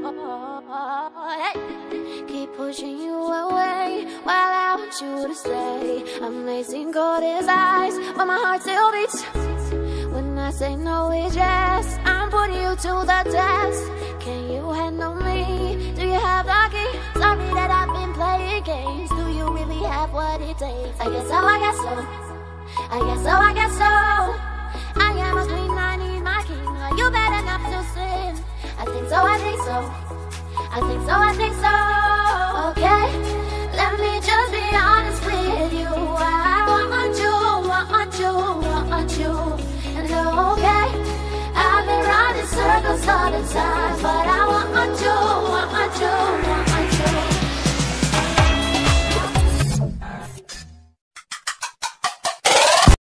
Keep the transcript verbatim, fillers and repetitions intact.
Keep pushing you away while I want you to stay. Amazing cold his eyes, but my heart still beats. When I say no, it's yes. I'm putting you to the test. Can you handle me? Do you have the key? Sorry that I've been playing games. Do you really have what it takes? I guess so, I guess so. I guess so, I guess so. I am a queen, I need my king. Are you bad enough to sin? I think so, I think so. I think so, I think